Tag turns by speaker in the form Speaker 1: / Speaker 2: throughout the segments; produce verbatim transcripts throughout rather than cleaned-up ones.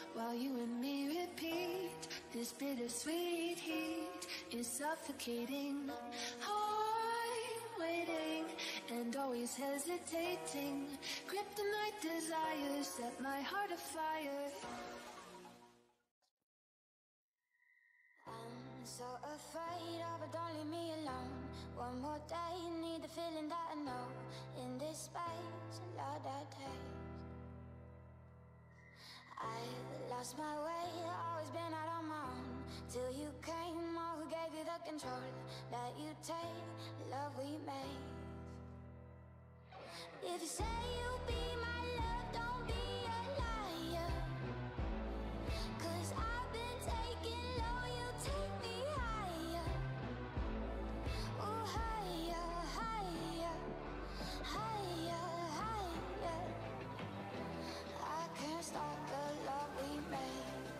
Speaker 1: while you and me repeat. This bittersweet heat is suffocating. I'm waiting and always hesitating. Kryptonite desires set my heart afire.
Speaker 2: I'm so afraid of it, don't leave me alone. One more day, need the feeling that I know. In this space, love that taste. I lost my way, always been out on my own. Till you came, oh, who gave you the control that you take, love we made. If you say you'll be my love, don't be a liar. Cause I've been taking low, you take me higher. Oh, higher, higher, higher, higher. I can't stop the love we made.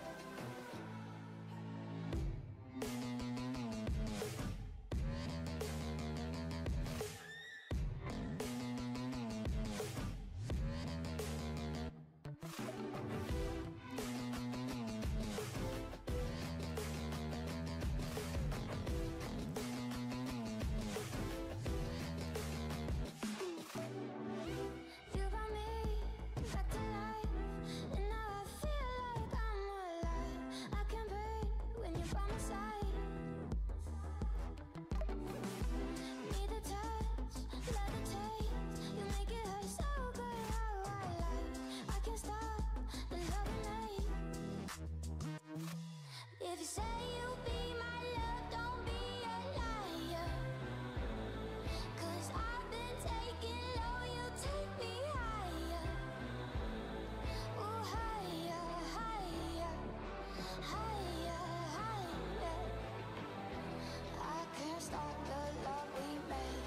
Speaker 2: If you say you'll be my love, don't be a liar. Cause I've been taking low, you take me higher. Oh, higher, higher, higher, higher. I can't stop the love we made.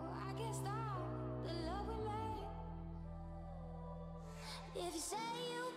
Speaker 2: If you say you